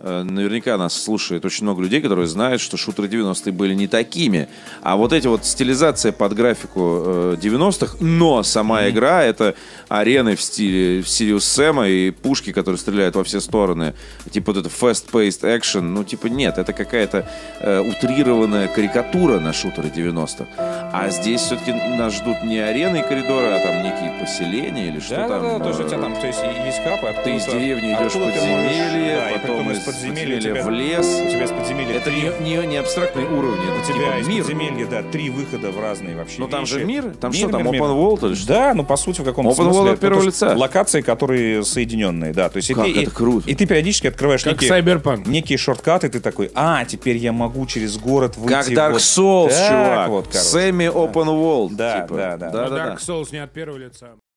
наверняка нас слушает очень много людей, которые знают, что шутеры 90-е были не такими. А вот эти вот стилизация под графику 90-х, но сама игра — это арены в стиле Сириус Сэма и пушки, которые стреляют во все стороны. Типа вот это fast-paced action. Ну, типа нет, это какая-то утрированная карикатура на шутеры 90-х. А здесь все-таки нас ждут не арены и коридоры, а там некие поселения или что там. Да, тоже у тебя там, то есть хаб, ты из деревни идешь в подземелье, потом из подземелья в лес. У тебя из подземелья это не абстрактные уровни, это у тебя из мир. подземелья, да, 3 выхода в разные вообще Но там вещи. же мир? Там мир, что, там мир, open world или что? Да, ну по сути в каком-то open смысле. world от первого лица. Локации, которые соединенные, да. То есть это круто. И ты периодически открываешь как некие шорткаты, ты такой, теперь я могу через город выйти. Как Dark Souls, так, чувак. вот, Semi-open world. Да, типа. да. Dark Souls не от первого лица.